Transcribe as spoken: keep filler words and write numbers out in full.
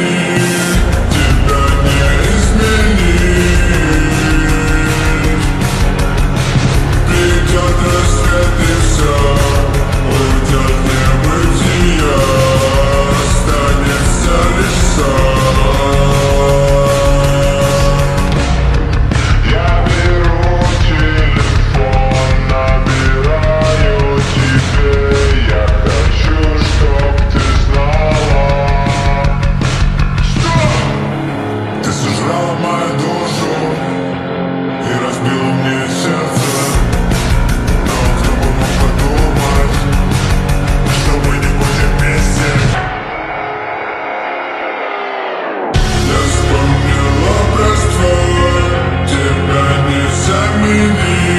тебя не изменить. Придет рассвет и все уйдет в небытие, останется лишь сон. Я беру телефон, набираю тебе. Я хочу, чтоб ты знала, что ты сожрала мою душу и разбила мне сердце. Но кто бы мог подумать, что мы не будем вместе. Я вспомнила простой, тебя не заменить.